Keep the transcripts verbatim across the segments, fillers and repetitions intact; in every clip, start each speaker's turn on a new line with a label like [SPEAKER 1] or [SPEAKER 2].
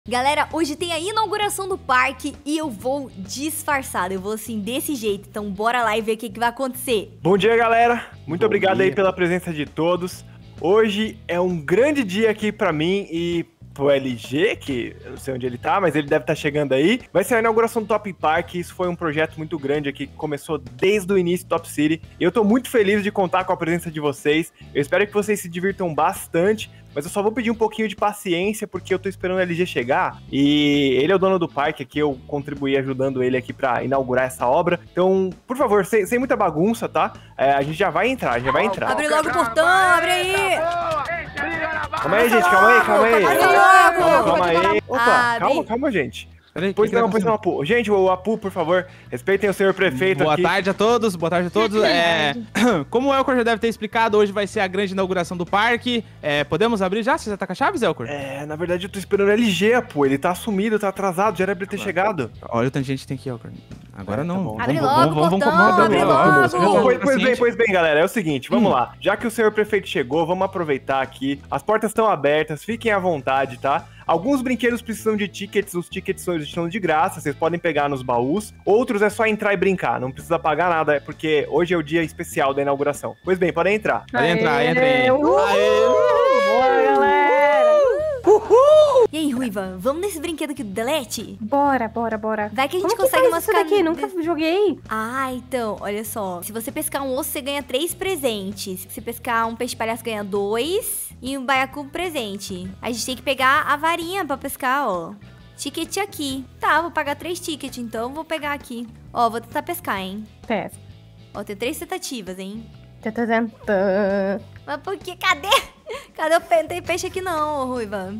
[SPEAKER 1] Galera, hoje tem a inauguração do parque e eu vou disfarçado, eu vou assim, desse jeito, então bora lá e ver o que, que vai acontecer.
[SPEAKER 2] Bom dia, galera, muito
[SPEAKER 3] Bom
[SPEAKER 2] obrigado
[SPEAKER 3] dia.
[SPEAKER 2] aí pela presença de todos. Hoje é um grande dia aqui pra mim e pro L G, que eu não sei onde ele tá, mas ele deve estar chegando aí. Vai ser a inauguração do Top Park, isso foi um projeto muito grande aqui, que começou desde o início do Top City. E eu tô muito feliz de contar com a presença de vocês, eu espero que vocês se divirtam bastante. Mas eu só vou pedir um pouquinho de paciência, porque eu tô esperando o L G chegar. E ele é o dono do parque aqui, eu contribuí ajudando ele aqui pra inaugurar essa obra. Então, por favor, sem, sem muita bagunça, tá? É, a gente já vai entrar, já vai entrar.
[SPEAKER 1] Abre logo o portão, abre aí!
[SPEAKER 2] Calma aí, gente, calma aí, calma aí.
[SPEAKER 1] Abre
[SPEAKER 2] Calma,
[SPEAKER 1] logo!
[SPEAKER 2] calma aí. Opa,
[SPEAKER 1] Abre.
[SPEAKER 2] calma, calma, gente.
[SPEAKER 3] Peraí,
[SPEAKER 2] Pois
[SPEAKER 3] que que
[SPEAKER 2] não,
[SPEAKER 3] tá
[SPEAKER 2] pois não,
[SPEAKER 3] acontecendo?
[SPEAKER 2] Apu. Gente, o Apu, por favor, respeitem o senhor prefeito
[SPEAKER 3] Boa
[SPEAKER 2] aqui.
[SPEAKER 3] tarde a todos, boa tarde a todos. É, como o Elcor já deve ter explicado, hoje vai ser a grande inauguração do parque. É, podemos abrir já? Você já tá com a chave, Elcor?
[SPEAKER 2] É, na verdade eu tô esperando o L G, Apu. Ele tá sumido, tá atrasado, já era pra ele ter chegado.
[SPEAKER 3] Olha o tanto de gente que tem aqui, Elcor. Agora
[SPEAKER 2] É, tá
[SPEAKER 3] não.
[SPEAKER 2] bom.
[SPEAKER 1] Abre
[SPEAKER 3] Vamos-
[SPEAKER 1] logo
[SPEAKER 3] vamos-
[SPEAKER 1] o
[SPEAKER 3] vamos-
[SPEAKER 1] portão,
[SPEAKER 3] vamos-
[SPEAKER 1] abre
[SPEAKER 3] vamos-
[SPEAKER 1] logo.
[SPEAKER 3] vamos- vamos-
[SPEAKER 2] Bom, pois, pois bem,
[SPEAKER 3] paciente.
[SPEAKER 2] pois bem, galera, é o seguinte, vamos
[SPEAKER 3] Hum.
[SPEAKER 2] lá. Já que o senhor prefeito chegou, vamos aproveitar aqui. As portas estão abertas, fiquem à vontade, tá? Alguns brinquedos precisam de tickets, os tickets estão de graça, vocês podem pegar nos baús. Outros é só entrar e brincar, não precisa pagar nada, porque hoje é o dia especial da inauguração. Pois bem, podem entrar.
[SPEAKER 3] Pode entrar, entra aí.
[SPEAKER 4] Boa, galera!
[SPEAKER 1] E aí, Ruiva, vamos nesse brinquedo aqui do Delete?
[SPEAKER 4] Bora, bora, bora.
[SPEAKER 1] Vai que a gente
[SPEAKER 4] Como que
[SPEAKER 1] consegue
[SPEAKER 4] faz
[SPEAKER 1] umas
[SPEAKER 4] isso daqui?
[SPEAKER 1] can-
[SPEAKER 4] Nunca joguei.
[SPEAKER 1] Ah, então, olha só. Se você pescar um osso, você ganha três presentes. Se pescar um peixe palhaço, ganha dois. E um baiacu, um presente. A gente tem que pegar a varinha pra pescar, ó. Ticket aqui. Tá, vou pagar três tickets, então vou pegar aqui. Ó, vou tentar pescar, hein.
[SPEAKER 4] Testa.
[SPEAKER 1] Ó, tem três tentativas, hein.
[SPEAKER 4] Tá, tá, tá, tá.
[SPEAKER 1] Mas por que? Cadê? Cadê o peixe? Não tem peixe aqui não, ô, Ruiva.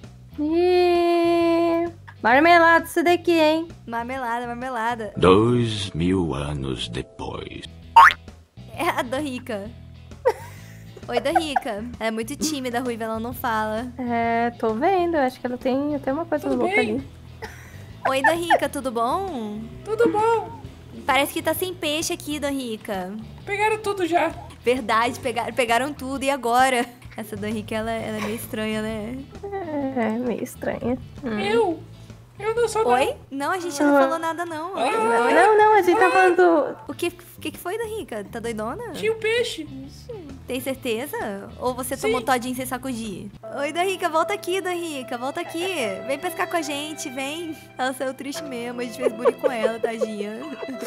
[SPEAKER 4] Ih, marmelada isso daqui, hein?
[SPEAKER 1] Marmelada, marmelada.
[SPEAKER 5] Dois mil anos depois.
[SPEAKER 1] É a Dorica. Oi, Dorica. Ela é muito tímida, Ruiva, ela não fala.
[SPEAKER 4] É, tô vendo. Acho que ela tem até uma coisa
[SPEAKER 6] Tudo
[SPEAKER 4] no boca
[SPEAKER 6] bem?
[SPEAKER 4] ali.
[SPEAKER 1] Oi, Dorica, tudo bom?
[SPEAKER 6] Tudo bom?
[SPEAKER 1] Parece que tá sem peixe aqui, Dorica.
[SPEAKER 6] Pegaram tudo já.
[SPEAKER 1] Verdade, pegaram, pegaram tudo, e agora? Essa Dorica, ela, ela é meio estranha, né?
[SPEAKER 4] É, meio estranha. Hum.
[SPEAKER 6] Eu? Eu não sou
[SPEAKER 1] Oi? Não, a gente não
[SPEAKER 4] Ah.
[SPEAKER 1] falou nada, não. Oi?
[SPEAKER 6] Ah.
[SPEAKER 4] Não, não, a gente tá falando...
[SPEAKER 1] O que, que que foi, Dorica? Tá doidona?
[SPEAKER 6] não. Tinha um peixe.
[SPEAKER 1] Tem certeza? Ou você
[SPEAKER 6] Sim.
[SPEAKER 1] tomou todinho sem sacudir? Oi, Dorica, volta aqui, Dorica, volta aqui. Vem pescar com a gente, vem. Ela saiu triste mesmo, a gente fez bullying com ela, tadinha.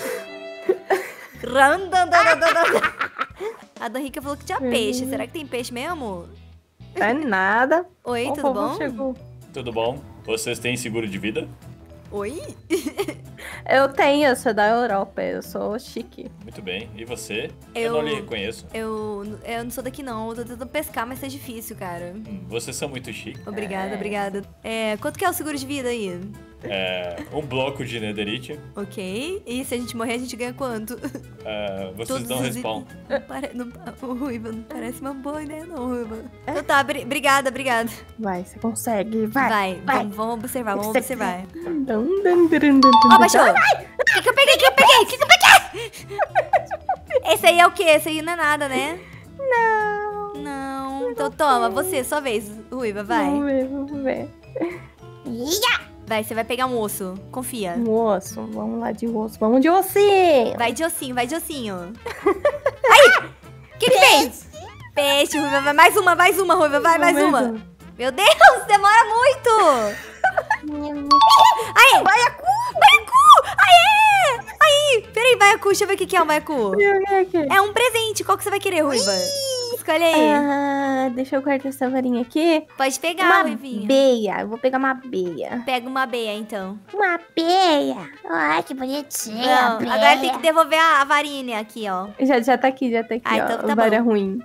[SPEAKER 1] Randandandandandanda. A Dorica falou que tinha peixe. Será que tem peixe mesmo?
[SPEAKER 4] É nada.
[SPEAKER 1] Oi,
[SPEAKER 4] O
[SPEAKER 1] tudo
[SPEAKER 4] povo
[SPEAKER 1] bom?
[SPEAKER 4] chegou.
[SPEAKER 7] Tudo bom? Vocês têm seguro de vida?
[SPEAKER 1] Oi?
[SPEAKER 4] Eu tenho, eu sou da Europa, eu sou chique.
[SPEAKER 7] Muito bem. E você?
[SPEAKER 1] Eu-
[SPEAKER 7] não lhe reconheço.
[SPEAKER 1] Eu, eu não sou daqui, não. Eu tô tentando pescar, mas tá difícil, cara.
[SPEAKER 7] Hum, Vocês são muito chique.
[SPEAKER 1] Obrigada, obrigada. É, quanto que é o seguro de vida aí?
[SPEAKER 7] É, um bloco de netherite.
[SPEAKER 1] Ok. E se a gente morrer, a gente ganha quanto?
[SPEAKER 7] É, vocês
[SPEAKER 1] Todos
[SPEAKER 7] dão
[SPEAKER 1] os
[SPEAKER 7] respawn.
[SPEAKER 1] itens. Não pare... não... Ô, Ruiva, não parece uma boa ideia, não, Ruiva. Então tá, bri- obrigada, obrigada.
[SPEAKER 4] Vai, você consegue, vai.
[SPEAKER 1] Vai,
[SPEAKER 4] vai.
[SPEAKER 1] Vamos, vamos observar, vamos
[SPEAKER 4] Você-
[SPEAKER 1] observar.
[SPEAKER 4] Dum, dum, dum, dum,
[SPEAKER 1] Ó,
[SPEAKER 4] dum,
[SPEAKER 1] baixou!
[SPEAKER 4] dum.
[SPEAKER 1] O que que eu peguei? O que eu peguei? O que que eu peguei? Esse aí é o quê? Esse aí não é nada, né?
[SPEAKER 4] Não.
[SPEAKER 1] Não. Então toma, você, sua vez, Ruiva, vai.
[SPEAKER 4] Vamos ver, vamos ver.
[SPEAKER 1] Vai, você vai pegar um osso. Confia.
[SPEAKER 4] Um osso, vamos lá de osso, vamos de ossinho.
[SPEAKER 1] Vai de ossinho, vai de ossinho. Aí! O que que fez? Peixe, Ruiva, vai. Mais uma, mais uma, Ruiva, vai, mais uma. Meu Deus, demora muito! Aí! Baiacu! Baiacu! Aê! Aí! Peraí, Baiacu, deixa eu ver o que que é um Baiacu.
[SPEAKER 4] É.
[SPEAKER 1] É um presente, qual que você vai querer, Ruiva? Escolhe aí.
[SPEAKER 4] Ah, deixa eu guardar essa varinha aqui.
[SPEAKER 1] Pode pegar,
[SPEAKER 4] Uma
[SPEAKER 1] Ruivinha.
[SPEAKER 4] beia, eu vou pegar uma beia.
[SPEAKER 1] Pega uma beia, então.
[SPEAKER 4] Uma beia. Ai, que bonitinha.
[SPEAKER 1] Não, agora tem que devolver a, a varinha aqui, ó.
[SPEAKER 4] Já, já tá aqui, já tá aqui,
[SPEAKER 1] Ah,
[SPEAKER 4] ó.
[SPEAKER 1] então tá
[SPEAKER 4] Vara
[SPEAKER 1] bom.
[SPEAKER 4] ruim.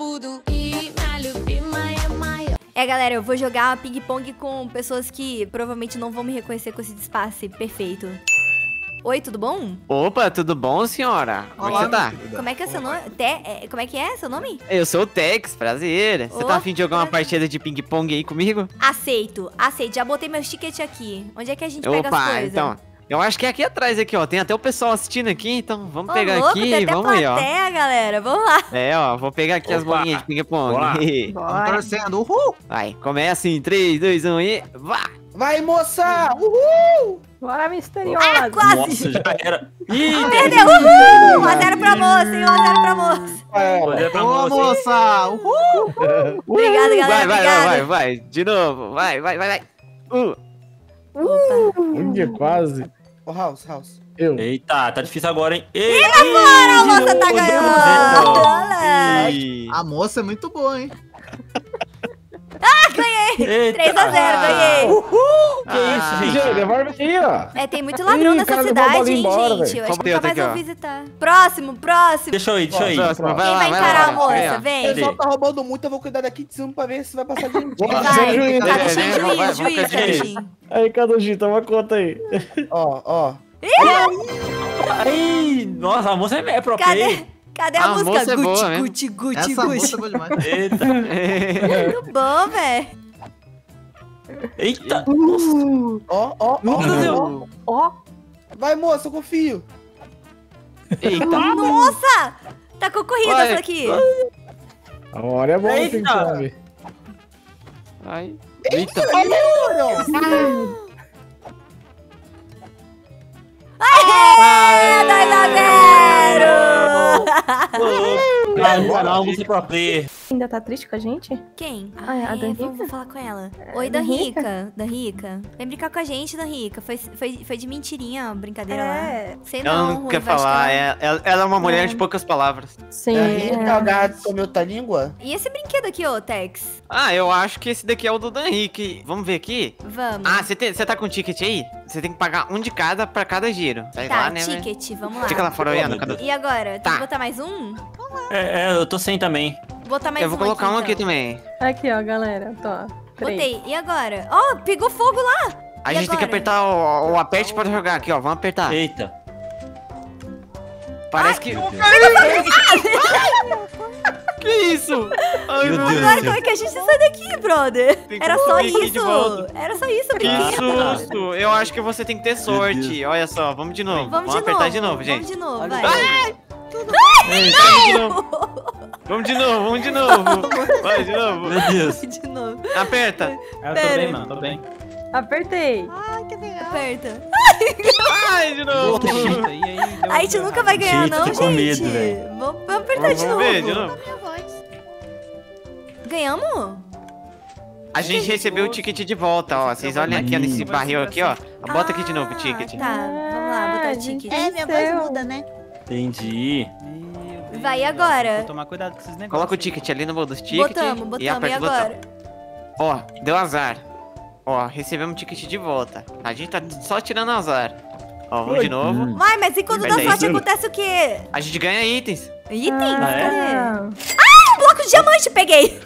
[SPEAKER 1] É, galera, eu vou jogar ping-pong com pessoas que provavelmente não vão me reconhecer com esse disfarce perfeito. Oi, tudo bom?
[SPEAKER 8] Opa, tudo bom, senhora? Como é que você tá?
[SPEAKER 1] Como é que é seu nome? Te... é, como é que é seu nome?
[SPEAKER 8] Eu sou o Tex, prazer. Você
[SPEAKER 1] Ô,
[SPEAKER 8] tá afim de jogar uma
[SPEAKER 1] prazer.
[SPEAKER 8] partida de ping-pong aí comigo?
[SPEAKER 1] Aceito, aceito. Já botei meus tickets aqui. Onde é que a gente pega as
[SPEAKER 8] Opa,
[SPEAKER 1] coisas?
[SPEAKER 8] então. Eu acho que é aqui atrás, aqui, ó. Tem até o pessoal assistindo aqui, então vamos
[SPEAKER 1] Ô,
[SPEAKER 8] pegar
[SPEAKER 1] louco,
[SPEAKER 8] aqui
[SPEAKER 1] tem
[SPEAKER 8] e
[SPEAKER 1] até
[SPEAKER 8] vamos aí, ó.
[SPEAKER 1] plateia, galera. Vamos lá.
[SPEAKER 8] É, ó, vou pegar aqui as
[SPEAKER 3] Opa.
[SPEAKER 8] bolinhas de ping-pong.
[SPEAKER 3] Bora.
[SPEAKER 4] Bora.
[SPEAKER 3] torcendo, uhul!
[SPEAKER 8] Vai, começa em três, dois, um e... Vá!
[SPEAKER 9] Vai, moça! Uhul!
[SPEAKER 4] Bora, misteriosa.
[SPEAKER 1] Ah, quase!
[SPEAKER 10] Nossa, já era. Ih,
[SPEAKER 1] Perdeu! Uhul! um a zero pra moça, hein? um a zero pra moça.
[SPEAKER 10] Olha pra
[SPEAKER 8] Ô,
[SPEAKER 10] moça.
[SPEAKER 8] moça! Uhul!
[SPEAKER 1] Obrigada, galera.
[SPEAKER 8] Vai, vai,
[SPEAKER 1] Obrigada.
[SPEAKER 8] vai, vai, vai. De novo. Vai, vai, vai, vai. Uh.
[SPEAKER 1] Opa.
[SPEAKER 9] Um dia quase. Ô, House, House. Eu.
[SPEAKER 10] Eita, tá difícil agora, hein? Ei,
[SPEAKER 1] A moça tá ganhando! Olha.
[SPEAKER 10] Ih.
[SPEAKER 11] A moça é muito boa, hein?
[SPEAKER 10] Eita.
[SPEAKER 1] três a zero, ganhei.
[SPEAKER 10] Que isso, gente?
[SPEAKER 9] Gente, devolve aqui, ó.
[SPEAKER 1] É, tem muito ladrão
[SPEAKER 9] Ih,
[SPEAKER 1] nessa
[SPEAKER 9] cara, levou a
[SPEAKER 1] cidade,
[SPEAKER 9] bola
[SPEAKER 1] hein,
[SPEAKER 9] embora,
[SPEAKER 1] gente?
[SPEAKER 9] velho.
[SPEAKER 1] Eu acho que
[SPEAKER 8] Vamos
[SPEAKER 1] nunca mais
[SPEAKER 8] aqui,
[SPEAKER 1] vou
[SPEAKER 8] ó.
[SPEAKER 1] visitar. Próximo, próximo.
[SPEAKER 10] Deixa eu ir, deixa eu ir.
[SPEAKER 8] Próximo, vai
[SPEAKER 1] Quem
[SPEAKER 8] lá,
[SPEAKER 1] vai
[SPEAKER 8] vai
[SPEAKER 1] encarar
[SPEAKER 8] lá,
[SPEAKER 1] a moça?
[SPEAKER 8] vai lá.
[SPEAKER 9] O
[SPEAKER 1] Vem.
[SPEAKER 9] pessoal tá roubando muito, eu vou cuidar daqui de cima pra ver se vai passar de
[SPEAKER 1] Vai,
[SPEAKER 9] Vai,
[SPEAKER 1] tá
[SPEAKER 8] É,
[SPEAKER 1] deixando
[SPEAKER 8] né? Vai, vai,
[SPEAKER 1] juiz, juiz,
[SPEAKER 8] vai, vai.
[SPEAKER 1] certinho.
[SPEAKER 9] Aí, Caduginho, toma conta aí. Ó, ó.
[SPEAKER 10] Ai, nossa, a moça é, é pro
[SPEAKER 1] Cadê,
[SPEAKER 10] play.
[SPEAKER 1] cadê a,
[SPEAKER 8] A
[SPEAKER 1] música?
[SPEAKER 8] moça é boa,
[SPEAKER 1] Gucci,
[SPEAKER 8] né?
[SPEAKER 1] Gucci, Gucci,
[SPEAKER 11] Essa moça
[SPEAKER 1] Gucci.
[SPEAKER 11] é boa demais.
[SPEAKER 10] Eita,
[SPEAKER 1] Muito bom, velho.
[SPEAKER 10] eita.
[SPEAKER 9] Ó, ó,
[SPEAKER 10] Meu Deus.
[SPEAKER 9] ó.
[SPEAKER 4] Ó,
[SPEAKER 9] Vai, moça, eu confio.
[SPEAKER 8] Eita.
[SPEAKER 1] Nossa! Tá concorrida
[SPEAKER 8] Vai.
[SPEAKER 1] essa aqui.
[SPEAKER 9] A hora é bom,
[SPEAKER 10] Eita.
[SPEAKER 9] tem que
[SPEAKER 8] Vai.
[SPEAKER 9] Eita,
[SPEAKER 8] Eita.
[SPEAKER 1] Aê! dois a zero!
[SPEAKER 10] Ah, não, você é pro player.
[SPEAKER 4] ainda tá triste com a gente?
[SPEAKER 1] Quem?
[SPEAKER 4] Ah, é a
[SPEAKER 1] Ai,
[SPEAKER 4] Dan
[SPEAKER 1] vou,
[SPEAKER 4] Rica?
[SPEAKER 1] vou falar com ela. Oi,
[SPEAKER 4] Dan
[SPEAKER 1] Dan
[SPEAKER 4] Rica?
[SPEAKER 1] Rica. Dan Rica. Vem brincar com a gente, Dan Rica. Foi, foi, foi de mentirinha a brincadeira
[SPEAKER 4] É.
[SPEAKER 1] lá. Sei
[SPEAKER 8] Ela
[SPEAKER 1] não,
[SPEAKER 8] não
[SPEAKER 1] Ruiva,
[SPEAKER 8] quer
[SPEAKER 1] acho que
[SPEAKER 8] falar,
[SPEAKER 1] ela-
[SPEAKER 8] é- ela, ela é uma mulher
[SPEAKER 4] É.
[SPEAKER 8] de poucas palavras.
[SPEAKER 4] Sim.
[SPEAKER 9] É,
[SPEAKER 4] é.
[SPEAKER 9] o gato comeu tua língua?
[SPEAKER 1] E esse brinquedo aqui, ô, Tex?
[SPEAKER 8] Ah, eu acho que esse daqui é o do Dan Henrique. Vamos ver aqui?
[SPEAKER 1] Vamos.
[SPEAKER 8] Ah, você tem- você tá com o ticket aí? Você tem que pagar um de cada pra cada giro. Sei
[SPEAKER 1] tá,
[SPEAKER 8] lá, né, velho?
[SPEAKER 1] ticket, vamos lá.
[SPEAKER 8] Fica lá fora olhando. Cada...
[SPEAKER 1] E agora? Tem
[SPEAKER 8] Tá.
[SPEAKER 1] que botar mais um?
[SPEAKER 10] É, é, eu tô sem também.
[SPEAKER 1] Vou botar mais
[SPEAKER 8] Eu vou
[SPEAKER 1] um
[SPEAKER 8] colocar um aqui
[SPEAKER 1] então.
[SPEAKER 8] também.
[SPEAKER 4] Aqui, ó, galera. Tô. Três.
[SPEAKER 1] Botei. E agora? Ó, pegou fogo lá.
[SPEAKER 8] A
[SPEAKER 1] E
[SPEAKER 8] gente tem que
[SPEAKER 1] agora?
[SPEAKER 8] apertar o, o aperte para jogar aqui, ó. Vamos apertar.
[SPEAKER 10] Eita.
[SPEAKER 8] Parece que... Que isso? Ai,
[SPEAKER 10] Meu
[SPEAKER 8] meu
[SPEAKER 10] Deus.
[SPEAKER 1] Agora como é que a gente sai daqui, brother?
[SPEAKER 8] Tem que
[SPEAKER 1] Era só
[SPEAKER 8] subir aqui de
[SPEAKER 1] isso.
[SPEAKER 8] volta.
[SPEAKER 1] Era só isso,
[SPEAKER 8] Que
[SPEAKER 1] brinquedo.
[SPEAKER 8] susto! Eu acho que você tem que ter sorte. Olha só, vamos de novo.
[SPEAKER 1] Vamos, de
[SPEAKER 8] apertar
[SPEAKER 1] novo.
[SPEAKER 8] de novo, gente.
[SPEAKER 1] Vamos de novo,
[SPEAKER 9] Olha
[SPEAKER 1] vai.
[SPEAKER 9] aí.
[SPEAKER 8] Eita, vamos de novo. Vamos de novo, vamos de novo. Vai, de novo.
[SPEAKER 10] Meu Deus.
[SPEAKER 1] De novo.
[SPEAKER 8] Aperta.
[SPEAKER 3] Eu
[SPEAKER 1] Pera.
[SPEAKER 3] tô bem, mano, tô bem.
[SPEAKER 4] Apertei.
[SPEAKER 1] Aperta.
[SPEAKER 8] Vai, de novo.
[SPEAKER 3] Eita, e aí, deu-
[SPEAKER 1] A gente nunca vai ganhar,
[SPEAKER 10] Gente,
[SPEAKER 1] não,
[SPEAKER 10] tô com
[SPEAKER 1] gente.
[SPEAKER 10] medo, velho.
[SPEAKER 1] Vamos, vamos apertar
[SPEAKER 8] Vamos
[SPEAKER 1] de novo.
[SPEAKER 8] ver, de novo.
[SPEAKER 1] Ganhamos?
[SPEAKER 8] A gente recebeu o ticket de volta, ó. Vocês olhem aqui ó, nesse barril aqui, ó. Bota aqui de novo o ticket.
[SPEAKER 1] Tá, vamos lá, botar
[SPEAKER 4] Ah,
[SPEAKER 1] o
[SPEAKER 4] a gente
[SPEAKER 1] ticket.
[SPEAKER 12] É, minha voz
[SPEAKER 4] Venceu.
[SPEAKER 12] muda, né?
[SPEAKER 10] Entendi.
[SPEAKER 3] Meu Deus,
[SPEAKER 1] Vai, e
[SPEAKER 3] ó,
[SPEAKER 1] agora?
[SPEAKER 3] Vou tomar cuidado com esses negócios.
[SPEAKER 8] Coloca o
[SPEAKER 3] aí.
[SPEAKER 8] ticket ali no modo dos tickets.
[SPEAKER 1] Botamos, botamos.
[SPEAKER 8] E
[SPEAKER 1] E,
[SPEAKER 8] aperta o botão.
[SPEAKER 1] agora?
[SPEAKER 8] Ó, deu azar. Ó, recebemos o ticket de volta. A gente tá só tirando azar. Ó, vamos de novo.
[SPEAKER 1] Uai, mas e quando dá
[SPEAKER 8] Aperta aí.
[SPEAKER 1] sorte acontece o quê?
[SPEAKER 8] A gente ganha itens.
[SPEAKER 1] Itens?
[SPEAKER 4] Ah,
[SPEAKER 1] Cadê?
[SPEAKER 4] é?
[SPEAKER 1] Um bloco de diamante, peguei!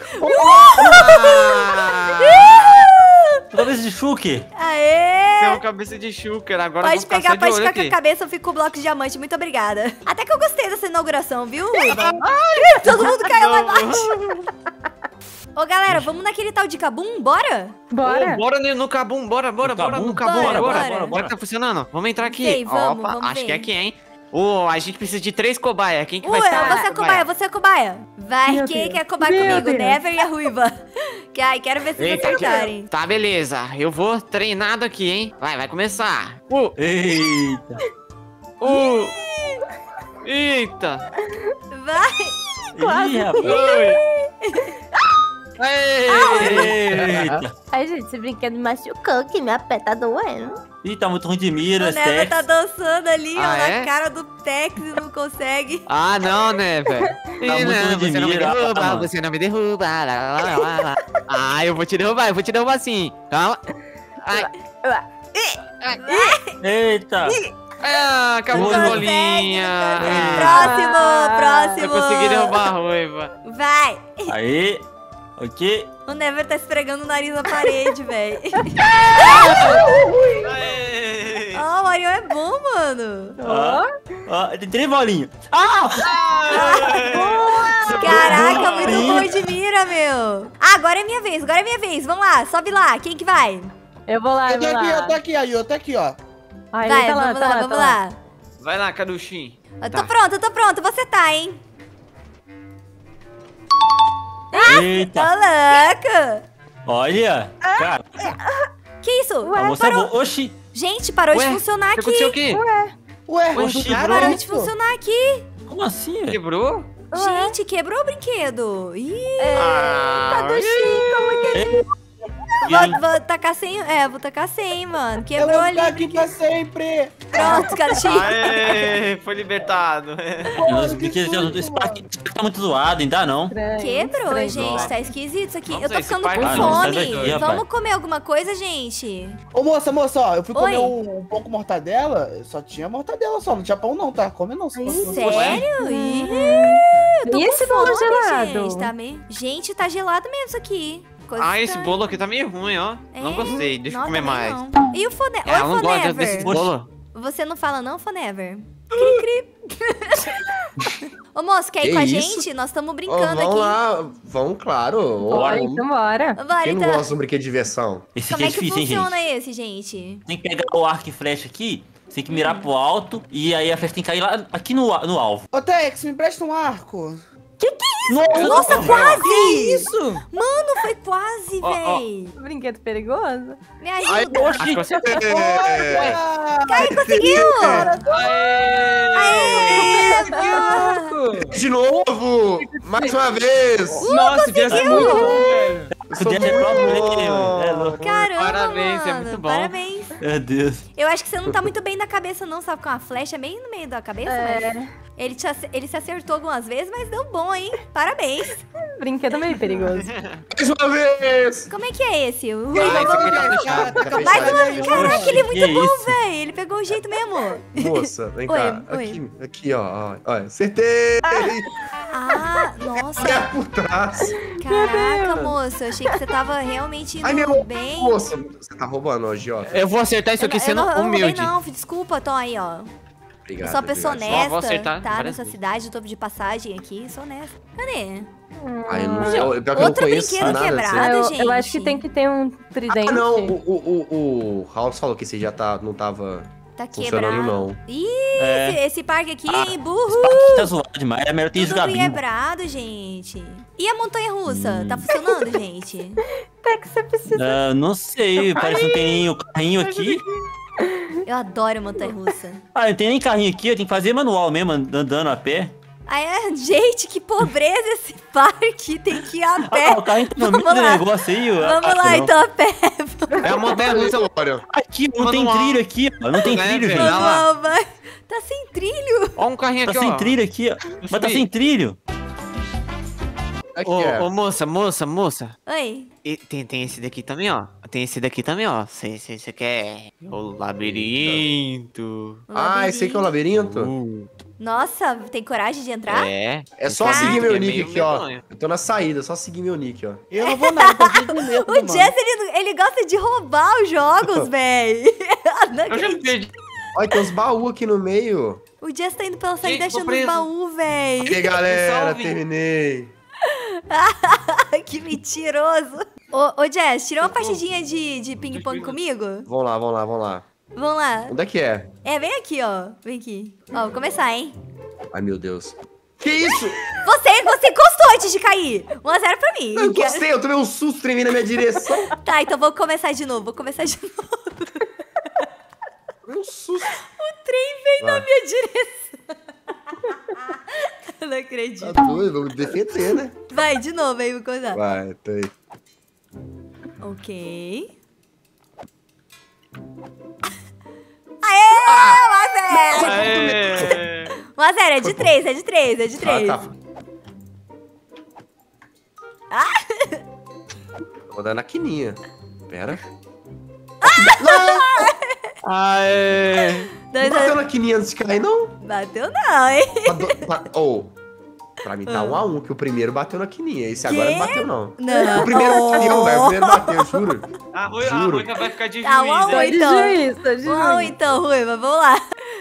[SPEAKER 10] Toda vez de Shulk.
[SPEAKER 8] Tem
[SPEAKER 1] Aê!
[SPEAKER 8] uma cabeça de shulker. Agora
[SPEAKER 1] Pode
[SPEAKER 8] eu vou ficar
[SPEAKER 1] pegar,
[SPEAKER 8] só de
[SPEAKER 1] pode
[SPEAKER 8] olho
[SPEAKER 1] ficar com a
[SPEAKER 8] aqui.
[SPEAKER 1] cabeça, eu fico com o bloco de diamante. Muito obrigada. Até que eu gostei dessa inauguração, viu, Ruiva? Todo mundo caiu lá embaixo. Ô, galera, vamos naquele tal de Kabum? Bora?
[SPEAKER 4] Bora.
[SPEAKER 8] Ô, bora no, no Kabum, bora, bora,
[SPEAKER 10] No
[SPEAKER 8] bora
[SPEAKER 10] Kabum?
[SPEAKER 8] no Kabum
[SPEAKER 1] Bora,
[SPEAKER 8] agora.
[SPEAKER 1] bora,
[SPEAKER 8] Bora,
[SPEAKER 1] bora.
[SPEAKER 8] tá funcionando. Vamos entrar aqui.
[SPEAKER 1] Sei, vamos,
[SPEAKER 8] Opa,
[SPEAKER 1] vamos
[SPEAKER 8] acho
[SPEAKER 1] ver.
[SPEAKER 8] que é aqui, hein? Ô, a gente precisa de três cobaias. Quem que vai
[SPEAKER 1] Ui,
[SPEAKER 8] ser?
[SPEAKER 1] você é cobaia, você é cobaia. Vai,
[SPEAKER 4] Meu
[SPEAKER 1] quem
[SPEAKER 4] Deus.
[SPEAKER 1] quer cobaia
[SPEAKER 4] Meu
[SPEAKER 1] comigo?
[SPEAKER 4] Deus.
[SPEAKER 1] Never e a Ruiva. Que, ai, quero ver se vocês
[SPEAKER 8] Eita,
[SPEAKER 1] acertarem.
[SPEAKER 8] Tá, beleza. Eu vou treinado aqui, hein? Vai, vai começar. Uh,
[SPEAKER 10] Eita.
[SPEAKER 8] uh. Eita.
[SPEAKER 1] Vai.
[SPEAKER 10] Ih, rapaz. Eita.
[SPEAKER 12] Ai, gente, esse brinquedo me machucou, que minha pé tá doendo.
[SPEAKER 10] Ih, tá muito ruim de
[SPEAKER 1] O
[SPEAKER 10] mira,
[SPEAKER 1] Never
[SPEAKER 10] Tex.
[SPEAKER 1] tá dançando ali, ó,
[SPEAKER 8] Ah,
[SPEAKER 1] na
[SPEAKER 8] é?
[SPEAKER 1] cara do Tex e não consegue.
[SPEAKER 8] Ah, não, né, velho?
[SPEAKER 10] muito
[SPEAKER 8] não,
[SPEAKER 10] de
[SPEAKER 8] você não me
[SPEAKER 10] mira,
[SPEAKER 8] derruba,
[SPEAKER 10] mano.
[SPEAKER 8] você não me derruba. Lá, lá, lá, lá, lá. Ah, eu vou te derrubar, eu vou te derrubar sim. Calma. Ai.
[SPEAKER 10] Eita.
[SPEAKER 8] Ah, acabou
[SPEAKER 10] Não
[SPEAKER 8] a
[SPEAKER 10] consegue,
[SPEAKER 8] bolinha.
[SPEAKER 1] Próximo,
[SPEAKER 8] Eu
[SPEAKER 1] próximo.
[SPEAKER 8] consegui derrubar a ruiva.
[SPEAKER 1] Vai.
[SPEAKER 10] Aí. Ok.
[SPEAKER 1] O Never tá esfregando o nariz na parede, velho.
[SPEAKER 8] Aê.
[SPEAKER 1] Ó, o Mario é bom, mano.
[SPEAKER 10] Ó. Ó, tem três bolinhas. Ah!
[SPEAKER 1] Caraca, muito bom de mira, meu. Ah, agora é minha vez, agora é minha vez. Vamos lá, sobe lá. Quem que vai?
[SPEAKER 4] Eu vou lá, eu
[SPEAKER 9] Eu tô
[SPEAKER 4] vou
[SPEAKER 9] aqui, eu
[SPEAKER 4] lá.
[SPEAKER 9] tô aqui, aí, eu tô aqui, ó.
[SPEAKER 4] Ai,
[SPEAKER 1] Vai,
[SPEAKER 4] tá lá,
[SPEAKER 1] vamos
[SPEAKER 4] tá
[SPEAKER 1] lá,
[SPEAKER 4] lá,
[SPEAKER 1] vamos
[SPEAKER 4] tá
[SPEAKER 1] lá.
[SPEAKER 8] Vai lá, Caduchinho.
[SPEAKER 1] Eu tô
[SPEAKER 8] Tá.
[SPEAKER 1] pronto, eu tô pronto. Você tá, hein?
[SPEAKER 10] Eita.
[SPEAKER 1] Tô louco.
[SPEAKER 10] Olha. Cara.
[SPEAKER 1] Que isso?
[SPEAKER 10] A moça é
[SPEAKER 1] parou.
[SPEAKER 10] boa. Oxi.
[SPEAKER 1] Gente, parou
[SPEAKER 8] Ué,
[SPEAKER 1] de funcionar
[SPEAKER 8] O que
[SPEAKER 1] aqui.
[SPEAKER 8] aconteceu o quê?
[SPEAKER 9] Ué,
[SPEAKER 10] Oxi,
[SPEAKER 9] do nada,
[SPEAKER 10] bro.
[SPEAKER 1] Parou
[SPEAKER 9] isso?
[SPEAKER 1] de funcionar aqui.
[SPEAKER 10] Como assim, velho?
[SPEAKER 8] Quebrou?
[SPEAKER 1] Gente, quebrou o brinquedo. Ih,
[SPEAKER 8] Ah,
[SPEAKER 1] vou, vou tacar sem. É, vou tacar sem, mano.
[SPEAKER 9] Eu
[SPEAKER 1] Quebrou
[SPEAKER 9] vou
[SPEAKER 1] ali.
[SPEAKER 9] ficar aqui pra sempre.
[SPEAKER 1] Pronto, Cati.
[SPEAKER 8] Aê, foi libertado.
[SPEAKER 10] Os brinquedos já- Esse parque tá muito zoado, ainda não.
[SPEAKER 1] Quebrou,
[SPEAKER 4] Estranho.
[SPEAKER 1] gente. Tá esquisito isso aqui.
[SPEAKER 8] Vamos
[SPEAKER 1] Eu tô
[SPEAKER 8] ver esse
[SPEAKER 1] ficando
[SPEAKER 8] parque.
[SPEAKER 1] com
[SPEAKER 10] Ah, não, sai
[SPEAKER 1] fome.
[SPEAKER 10] daqui, rapaz.
[SPEAKER 1] Vamos comer alguma coisa, gente?
[SPEAKER 9] Ô, moça, moça, ó, eu fui comer
[SPEAKER 1] Oi.
[SPEAKER 9] um, um pouco mortadela, só tinha mortadela só, não tinha pão não, tá? Come não. se fosse-
[SPEAKER 1] Sério? Ih, eu tô
[SPEAKER 4] E
[SPEAKER 1] com
[SPEAKER 4] esse bolo
[SPEAKER 1] fome,
[SPEAKER 4] gelado?
[SPEAKER 1] Gente, tá meio... gente, tá gelado mesmo isso aqui. Coisa
[SPEAKER 8] Ah, esse
[SPEAKER 1] estranha.
[SPEAKER 8] bolo aqui tá meio ruim, ó. Não
[SPEAKER 1] É?
[SPEAKER 8] gostei, deixa eu
[SPEAKER 1] Não,
[SPEAKER 8] comer
[SPEAKER 1] também
[SPEAKER 8] mais.
[SPEAKER 1] não. E o Fone...
[SPEAKER 8] É, eu
[SPEAKER 1] Oi,
[SPEAKER 8] não gosto desse
[SPEAKER 1] Fonever.
[SPEAKER 8] bolo.
[SPEAKER 1] Você não fala não, Fonever? Cri, cri. Ô, moço, quer ir
[SPEAKER 11] Que
[SPEAKER 1] com a
[SPEAKER 11] isso?
[SPEAKER 1] gente? Nós estamos
[SPEAKER 11] Ó,
[SPEAKER 1] brincando
[SPEAKER 11] vamos
[SPEAKER 1] aqui.
[SPEAKER 11] lá, vamos, claro. Ó,
[SPEAKER 4] Bora,
[SPEAKER 11] vamos.
[SPEAKER 4] então bora.
[SPEAKER 1] Bora,
[SPEAKER 11] Quem não
[SPEAKER 1] então.
[SPEAKER 11] gosta de um brinquedo de diversão?
[SPEAKER 10] Esse
[SPEAKER 1] Como
[SPEAKER 10] aqui é
[SPEAKER 1] é que
[SPEAKER 10] difícil, hein,
[SPEAKER 1] funciona
[SPEAKER 10] gente?
[SPEAKER 1] esse, gente?
[SPEAKER 10] Tem que pegar o arco e flecha aqui, você tem que mirar pro alto, e aí a flecha tem que cair lá, aqui no, no alvo.
[SPEAKER 9] Ô, Tex, me empresta um arco.
[SPEAKER 1] Nossa, quase!
[SPEAKER 3] Isso!
[SPEAKER 1] Mano, foi quase,
[SPEAKER 8] Ó, ó.
[SPEAKER 1] véi.
[SPEAKER 4] Brinquedo perigoso?
[SPEAKER 1] Me
[SPEAKER 11] Ai,
[SPEAKER 1] ajuda.
[SPEAKER 8] Acho que você...
[SPEAKER 11] É,
[SPEAKER 1] Ai, conseguiu!
[SPEAKER 8] Aê!
[SPEAKER 1] Aê!
[SPEAKER 11] de novo! Mais uma vez!
[SPEAKER 3] Nossa, o Jess é muito bom, velho.
[SPEAKER 11] Eu sou
[SPEAKER 10] O Jess é
[SPEAKER 11] muito
[SPEAKER 10] próprio,
[SPEAKER 11] bom.
[SPEAKER 10] é louco.
[SPEAKER 1] Caramba,
[SPEAKER 8] Parabéns, é
[SPEAKER 1] mano.
[SPEAKER 8] muito bom.
[SPEAKER 1] Parabéns.
[SPEAKER 10] Meu Deus.
[SPEAKER 1] Eu acho que você não tá muito bem da cabeça, não, sabe? Com a flecha bem no meio da cabeça,
[SPEAKER 4] É.
[SPEAKER 1] mas... Ele, te, ace- ele se acertou algumas vezes, mas deu bom, hein? Parabéns.
[SPEAKER 4] Brinquedo meio perigoso.
[SPEAKER 11] Mais uma vez!
[SPEAKER 1] Como é que é esse? O Rui
[SPEAKER 8] Ah,
[SPEAKER 1] vai
[SPEAKER 8] esse aqui tá fechado.
[SPEAKER 9] Cara, tá
[SPEAKER 11] Mais
[SPEAKER 9] fechado
[SPEAKER 1] uma-
[SPEAKER 9] aí,
[SPEAKER 1] Caraca, ele é muito
[SPEAKER 10] Que
[SPEAKER 1] bom,
[SPEAKER 10] isso?
[SPEAKER 1] velho. Ele pegou o jeito mesmo.
[SPEAKER 11] Moça, vem
[SPEAKER 1] Oi,
[SPEAKER 11] cá.
[SPEAKER 1] oi.
[SPEAKER 11] Aqui, aqui, ó. ó, ó, acertei!
[SPEAKER 1] Ah, nossa.
[SPEAKER 11] Olha por trás.
[SPEAKER 1] Caraca, moço. Eu achei que você tava realmente indo
[SPEAKER 11] Ai, meu
[SPEAKER 1] bem.
[SPEAKER 11] moça, você tá roubando hoje, ó.
[SPEAKER 8] Eu vou acertar isso
[SPEAKER 1] Eu
[SPEAKER 8] aqui
[SPEAKER 1] não-
[SPEAKER 8] sendo
[SPEAKER 1] eu não, eu não roubei,
[SPEAKER 8] humilde.
[SPEAKER 1] não, desculpa, Tom, aí, ó.
[SPEAKER 11] Obrigado.
[SPEAKER 1] Eu sou uma pessoa
[SPEAKER 11] obrigado.
[SPEAKER 1] honesta,
[SPEAKER 8] Vou acertar
[SPEAKER 1] tá?
[SPEAKER 8] várias
[SPEAKER 1] Nessa
[SPEAKER 8] vezes.
[SPEAKER 1] cidade, eu tô de passagem aqui, sou honesta. Cadê?
[SPEAKER 11] Ah, eu não sei. Eu, pior que eu não
[SPEAKER 1] Outro
[SPEAKER 11] conheço
[SPEAKER 1] brinquedo
[SPEAKER 11] nada
[SPEAKER 1] quebrado.
[SPEAKER 11] disso aí.
[SPEAKER 4] eu,
[SPEAKER 1] gente.
[SPEAKER 4] eu acho que tem que ter um tridente.
[SPEAKER 11] Ah, não, o, o, o, o House falou que esse já tá, não tava
[SPEAKER 1] Tá
[SPEAKER 11] funcionando,
[SPEAKER 1] quebrado.
[SPEAKER 11] não.
[SPEAKER 1] Ih,
[SPEAKER 10] É.
[SPEAKER 1] esse, esse parque aqui,
[SPEAKER 10] Ah,
[SPEAKER 1] hein? Burro!
[SPEAKER 10] Esse parque tá zoado demais, é melhor ter
[SPEAKER 1] Tudo
[SPEAKER 10] jogar bingo.
[SPEAKER 1] quebrado, gente. E a montanha-russa? Tá funcionando, gente?
[SPEAKER 4] Até que você precisa.
[SPEAKER 10] Ah, não sei, parece que não tem nem o carrinho aqui.
[SPEAKER 1] Eu adoro montanha-russa.
[SPEAKER 10] Ah, não tem nem carrinho aqui, eu tenho que fazer manual mesmo, andando a pé.
[SPEAKER 1] Ah, é? Gente, que pobreza esse parque. Tem que ir a
[SPEAKER 10] Ah,
[SPEAKER 1] pé.
[SPEAKER 10] o carrinho tá no
[SPEAKER 1] Vamos
[SPEAKER 10] meio do
[SPEAKER 1] lá.
[SPEAKER 10] negócio aí. ó.
[SPEAKER 1] Vamos
[SPEAKER 10] Ah,
[SPEAKER 1] lá,
[SPEAKER 10] não.
[SPEAKER 1] então, a pé.
[SPEAKER 8] É a montanha russa.
[SPEAKER 10] Aqui, não tem
[SPEAKER 8] Manual.
[SPEAKER 10] trilho aqui, ó. Não tem
[SPEAKER 8] É,
[SPEAKER 10] trilho,
[SPEAKER 8] velho.
[SPEAKER 10] gente.
[SPEAKER 8] Olha lá.
[SPEAKER 1] Vamos, vai. Tá sem trilho.
[SPEAKER 8] Ó um carrinho
[SPEAKER 10] Tá
[SPEAKER 8] aqui,
[SPEAKER 10] sem
[SPEAKER 8] ó.
[SPEAKER 10] trilho aqui, ó. Mas tá
[SPEAKER 8] subir.
[SPEAKER 10] sem trilho.
[SPEAKER 11] Aqui,
[SPEAKER 8] Ô,
[SPEAKER 11] é.
[SPEAKER 8] ô, moça, moça, moça.
[SPEAKER 1] Oi.
[SPEAKER 8] E tem, tem esse daqui também, ó. Tem esse daqui também, ó. Você quer o labirinto?
[SPEAKER 1] O
[SPEAKER 11] Ah, esse aqui é o labirinto?
[SPEAKER 8] Uh,
[SPEAKER 1] Nossa, tem coragem de entrar?
[SPEAKER 8] é.
[SPEAKER 11] É só
[SPEAKER 1] Caraca.
[SPEAKER 11] seguir meu
[SPEAKER 8] É
[SPEAKER 11] nick
[SPEAKER 8] meio
[SPEAKER 11] aqui, ó.
[SPEAKER 8] medonho.
[SPEAKER 11] Eu tô na saída, só seguir meu nick, ó.
[SPEAKER 9] Eu não vou nada, tô aqui com medo,
[SPEAKER 1] O
[SPEAKER 9] mano.
[SPEAKER 1] Jess, ele, ele gosta de roubar os jogos, véi. Não
[SPEAKER 8] Eu já
[SPEAKER 1] acredito.
[SPEAKER 8] perdi.
[SPEAKER 11] Olha, tem uns baús aqui no meio.
[SPEAKER 1] O Jess tá indo pela saída
[SPEAKER 8] Gente, tô
[SPEAKER 1] achando os
[SPEAKER 8] preso.
[SPEAKER 1] baús, véi.
[SPEAKER 11] E aí, galera,
[SPEAKER 8] salve.
[SPEAKER 11] terminei.
[SPEAKER 1] Que mentiroso. Ô, ô, Jess, tirou uma partidinha de, de ping-pong comigo?
[SPEAKER 11] Vamos lá, vamos lá, vamos lá.
[SPEAKER 1] Vamos lá.
[SPEAKER 11] Onde é que é?
[SPEAKER 1] É, vem aqui, ó. Vem aqui. Ó, vou começar, hein?
[SPEAKER 11] Ai, meu Deus. Que isso?
[SPEAKER 1] Você, você encostou antes de cair. um a zero pra mim.
[SPEAKER 11] Eu encostei, eu tomei um susto, tremei na minha direção.
[SPEAKER 1] Tá, então vou começar de novo. Vou começar de novo.
[SPEAKER 11] Tomei um susto.
[SPEAKER 1] O trem veio na
[SPEAKER 11] Vai.
[SPEAKER 1] minha direção. Eu não acredito.
[SPEAKER 11] Tá doido, vamos defender, né?
[SPEAKER 1] Vai, de novo aí, vou começar.
[SPEAKER 11] Vai, tá aí.
[SPEAKER 1] Ok. Aê! um a zero! um a zero, é de três, é de três, é de três.
[SPEAKER 11] Ah, tá. Vou dar na quininha. Pera.
[SPEAKER 8] Aê!
[SPEAKER 1] Dois
[SPEAKER 11] Não
[SPEAKER 1] a-
[SPEAKER 11] bateu na quininha antes de cair, não?
[SPEAKER 1] Bateu não, hein?
[SPEAKER 11] Tá do- tá- Ô, pra mim tá um a um, que o primeiro bateu na quininha. Esse agora não bateu, não.
[SPEAKER 1] Não.
[SPEAKER 11] O primeiro bateu, velho. O primeiro bateu, juro.
[SPEAKER 8] A Rui- a
[SPEAKER 11] Juro.
[SPEAKER 8] Ruica vai ficar de juiz,
[SPEAKER 1] Tá, um a um,
[SPEAKER 8] hein?
[SPEAKER 4] Tô de
[SPEAKER 1] então.
[SPEAKER 4] juiz, tô de
[SPEAKER 1] um a um,
[SPEAKER 4] juiz.
[SPEAKER 1] então, Ruiva, vamos lá.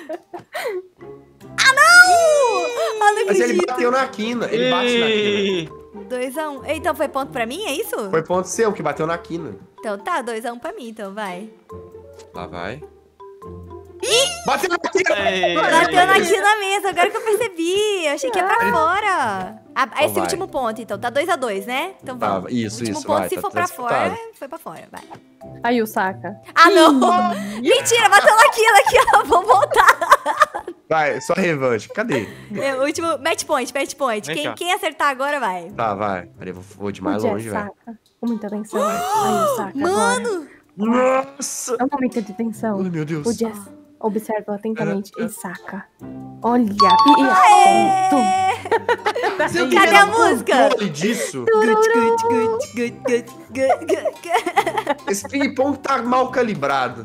[SPEAKER 1] Ah, não! Ah, não
[SPEAKER 11] Mas ele
[SPEAKER 1] acredito.
[SPEAKER 11] bateu na quina. Ele bate na quina.
[SPEAKER 1] dois a um. Então foi ponto pra mim, é isso?
[SPEAKER 11] Foi ponto seu que bateu na quina.
[SPEAKER 1] Então tá, dois a um pra mim, então vai.
[SPEAKER 11] Lá vai.
[SPEAKER 1] Ih!
[SPEAKER 11] Bateu aqui!
[SPEAKER 1] Bateu aqui na mesa, agora que eu percebi. Eu achei que ia pra fora. Ah,
[SPEAKER 11] Então
[SPEAKER 1] esse
[SPEAKER 11] vai.
[SPEAKER 1] último ponto, então. Tá dois a dois, né? Então
[SPEAKER 11] Tá,
[SPEAKER 1] vamos.
[SPEAKER 11] isso,
[SPEAKER 1] último
[SPEAKER 11] isso,
[SPEAKER 1] ponto,
[SPEAKER 11] vai,
[SPEAKER 1] se
[SPEAKER 11] tá-
[SPEAKER 1] for
[SPEAKER 11] tá
[SPEAKER 1] pra
[SPEAKER 11] disputado.
[SPEAKER 1] fora, foi pra fora, vai.
[SPEAKER 4] Aí o saca.
[SPEAKER 1] Ah, não! Mentira, bateu naquilo aqui, ó. Vamos voltar.
[SPEAKER 11] Vai, só revanche. Cadê?
[SPEAKER 1] É, o último, match point, match point.
[SPEAKER 11] Vem
[SPEAKER 1] Quem,
[SPEAKER 11] cá.
[SPEAKER 1] quem acertar agora vai.
[SPEAKER 11] Tá, vai. Peraí, vou, vou de
[SPEAKER 4] O
[SPEAKER 11] mais
[SPEAKER 4] Jess
[SPEAKER 11] longe, velho.
[SPEAKER 4] saca. Com muita atenção. Aí o saca.
[SPEAKER 1] Mano!
[SPEAKER 11] Nossa!
[SPEAKER 4] É um momento de tensão.
[SPEAKER 11] Ai, meu Deus.
[SPEAKER 4] O Jess observa atentamente e saca. Olha. E a ponto.
[SPEAKER 11] Você
[SPEAKER 1] Cadê a música?
[SPEAKER 11] controle disso?
[SPEAKER 1] Good, good, good, good, good, good, good.
[SPEAKER 11] Esse ping-pong tá mal calibrado.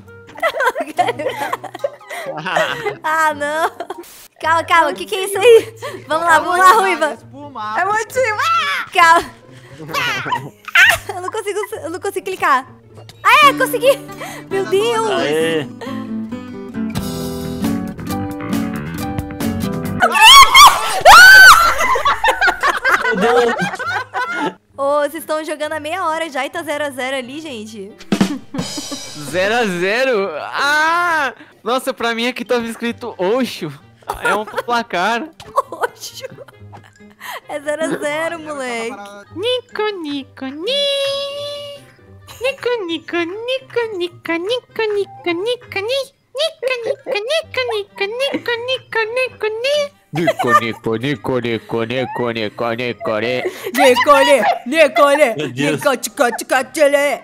[SPEAKER 1] Ah, não. Calma, calma, o que que é isso aí? Vamos lá, vamos lá, Ruiva.
[SPEAKER 4] É motivo.
[SPEAKER 1] Calma. Ah, eu não consigo, eu não consigo clicar. Ah, é, consegui. Meu Deus.
[SPEAKER 10] Aê.
[SPEAKER 1] Ô, vocês estão jogando há meia hora já e tá zero a zero ali, gente.
[SPEAKER 8] zero a zero? Ah! Nossa, pra mim aqui tava escrito Oxo. É um placar.
[SPEAKER 1] Oxo. É zero a zero, moleque.
[SPEAKER 13] Nico, Nico, ni. Nico, Nico, Nico, Nico, Nico, Nico, Nico, ni. Nico, Nico, Nico, Nico, Nico, Nico, Nico, ni.
[SPEAKER 8] Nico, Nico, Nico, Nico, Nico, Nico, Nico, ne.
[SPEAKER 1] Nicole, Nicole,
[SPEAKER 10] Meu Deus.
[SPEAKER 1] Nicole.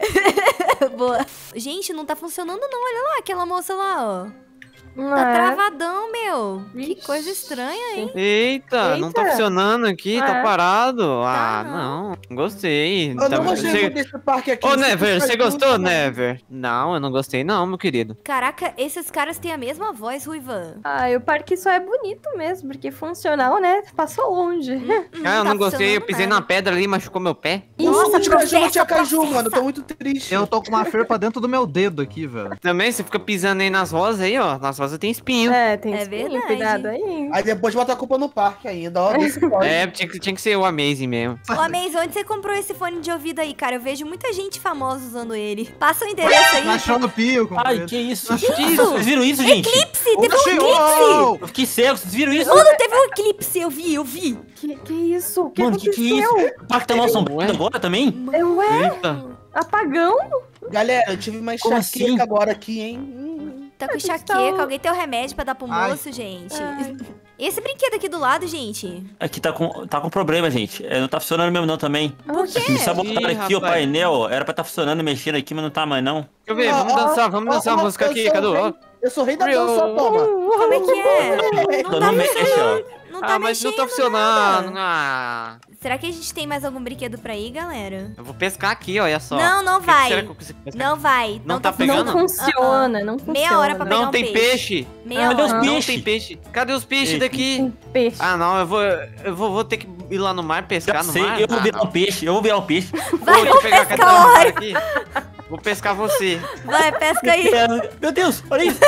[SPEAKER 1] Boa. Gente, não tá funcionando não, olha lá, aquela moça lá, ó.
[SPEAKER 4] Não
[SPEAKER 1] Tá
[SPEAKER 4] é?
[SPEAKER 1] travadão, meu. Que coisa estranha, hein?
[SPEAKER 8] Eita, não tá
[SPEAKER 4] Eita.
[SPEAKER 8] funcionando aqui, tá
[SPEAKER 4] É.
[SPEAKER 8] parado.
[SPEAKER 1] Tá,
[SPEAKER 8] Ah, não, gostei.
[SPEAKER 9] Eu não
[SPEAKER 8] Tá-
[SPEAKER 9] gostei
[SPEAKER 8] você-
[SPEAKER 9] muito desse parque aqui.
[SPEAKER 8] Ô,
[SPEAKER 9] Você
[SPEAKER 8] Never,
[SPEAKER 9] faz
[SPEAKER 8] você
[SPEAKER 9] tudo,
[SPEAKER 8] gostou,
[SPEAKER 9] né?
[SPEAKER 8] Never? Não, eu não gostei não, meu querido.
[SPEAKER 1] Caraca, esses caras têm a mesma voz, Ruivan.
[SPEAKER 4] Ah, o parque só é bonito mesmo, porque funcional, né? Passou longe.
[SPEAKER 8] Ah, eu
[SPEAKER 1] tá
[SPEAKER 8] não gostei, eu
[SPEAKER 1] funcionando
[SPEAKER 8] pisei
[SPEAKER 1] nada.
[SPEAKER 8] na pedra ali e machucou meu pé.
[SPEAKER 9] Nossa,
[SPEAKER 1] Nossa,
[SPEAKER 9] Caju, não tinha
[SPEAKER 1] processa,
[SPEAKER 9] caju,
[SPEAKER 1] processa.
[SPEAKER 9] mano. Tô muito triste.
[SPEAKER 14] Eu tô com uma ferpa dentro do meu dedo aqui, velho.
[SPEAKER 8] Também, você fica pisando aí nas rosas aí, ó. Nas rosas tem espinho.
[SPEAKER 4] É, tem
[SPEAKER 1] É
[SPEAKER 4] espinho,
[SPEAKER 1] verdade.
[SPEAKER 4] cuidado aí.
[SPEAKER 9] Aí depois bota a culpa no parque ainda, ó. Desse pode.
[SPEAKER 8] É, tinha que, tinha que ser o Amazing mesmo.
[SPEAKER 1] Ô, Amaze, onde você comprou esse fone de ouvido aí, cara? Eu vejo muita gente famosa usando ele. Passa o endereço aí.
[SPEAKER 14] Na Shopee, eu comprei.
[SPEAKER 10] Ai, que isso?
[SPEAKER 1] Que
[SPEAKER 10] Que
[SPEAKER 1] isso?
[SPEAKER 10] isso? Vocês viram isso, gente?
[SPEAKER 1] Eclipse! Teve um
[SPEAKER 14] Oxi,
[SPEAKER 1] eclipse!
[SPEAKER 14] uou!
[SPEAKER 10] Eu fiquei cego, vocês viram isso?
[SPEAKER 1] Mano, teve um eclipse, eu vi, eu vi.
[SPEAKER 4] Que, que isso? O que
[SPEAKER 10] Mano, que que é
[SPEAKER 4] aconteceu?
[SPEAKER 10] isso? O parque tá mal assombrado agora também?
[SPEAKER 4] É, Ué,
[SPEAKER 8] Eita.
[SPEAKER 4] apagão?
[SPEAKER 9] Galera, eu tive uma
[SPEAKER 10] Como
[SPEAKER 9] enxaqueca
[SPEAKER 10] assim?
[SPEAKER 9] agora aqui, hein? Hum.
[SPEAKER 1] Tá com
[SPEAKER 4] Tá-
[SPEAKER 1] enxaqueca, alguém tem o remédio pra dar pro
[SPEAKER 14] Ai.
[SPEAKER 1] moço, gente.
[SPEAKER 4] Ai.
[SPEAKER 1] Esse brinquedo aqui do lado, gente.
[SPEAKER 10] Aqui tá com, tá com problema, gente. É, não tá funcionando mesmo não também.
[SPEAKER 1] Por quê?
[SPEAKER 10] Aqui, sabotaram
[SPEAKER 8] Ih,
[SPEAKER 10] aqui o
[SPEAKER 8] rapaz.
[SPEAKER 10] painel. Era pra tá funcionando, mexendo aqui, mas não tá mais não.
[SPEAKER 8] Deixa eu ver,
[SPEAKER 9] Ó,
[SPEAKER 8] vamos
[SPEAKER 9] ó,
[SPEAKER 8] dançar, vamos
[SPEAKER 9] ó,
[SPEAKER 8] dançar a
[SPEAKER 9] ó,
[SPEAKER 8] música
[SPEAKER 9] eu
[SPEAKER 8] aqui,
[SPEAKER 9] sou o
[SPEAKER 8] Cadu.
[SPEAKER 9] rei-
[SPEAKER 8] Ó.
[SPEAKER 9] Eu sou o rei da
[SPEAKER 8] Rio.
[SPEAKER 9] dança, toma.
[SPEAKER 1] Como é que é? Não
[SPEAKER 10] Então
[SPEAKER 1] tá
[SPEAKER 10] não mexe,
[SPEAKER 1] mexendo.
[SPEAKER 10] ó.
[SPEAKER 1] Não tá
[SPEAKER 8] Ah, mas não
[SPEAKER 1] mexendo
[SPEAKER 8] tá funcionando.
[SPEAKER 1] nada.
[SPEAKER 8] Ah,
[SPEAKER 1] Será que a gente tem mais algum brinquedo pra ir, galera?
[SPEAKER 8] eu vou pescar aqui, olha só.
[SPEAKER 1] Não, não
[SPEAKER 8] O que que
[SPEAKER 1] vai.
[SPEAKER 8] será que eu consigo pescar?
[SPEAKER 1] Não vai.
[SPEAKER 8] Não tá
[SPEAKER 4] Não
[SPEAKER 8] pegando?
[SPEAKER 4] funciona, não funciona.
[SPEAKER 1] Meia hora pra pegar
[SPEAKER 8] Não
[SPEAKER 1] um
[SPEAKER 8] tem
[SPEAKER 1] peixe.
[SPEAKER 8] peixe.
[SPEAKER 1] Meia
[SPEAKER 10] Cadê os
[SPEAKER 1] hora.
[SPEAKER 8] Não
[SPEAKER 10] peixe?
[SPEAKER 8] tem peixe. Cadê os peixes
[SPEAKER 10] Eita.
[SPEAKER 8] daqui?
[SPEAKER 4] Tem peixe.
[SPEAKER 8] Ah, não, eu vou, eu vou, vou ter que ir lá no mar pescar
[SPEAKER 10] Já
[SPEAKER 8] no
[SPEAKER 10] sei,
[SPEAKER 8] mar.
[SPEAKER 10] eu vou
[SPEAKER 8] Ah,
[SPEAKER 10] virar
[SPEAKER 8] não.
[SPEAKER 10] um peixe, eu vou virar um peixe.
[SPEAKER 1] Vai,
[SPEAKER 8] Vou
[SPEAKER 1] vamos
[SPEAKER 8] pegar
[SPEAKER 1] pescar,
[SPEAKER 8] aquela
[SPEAKER 1] hora.
[SPEAKER 8] aqui. Vou pescar você.
[SPEAKER 1] Vai, pesca aí.
[SPEAKER 10] Meu Deus, olha isso.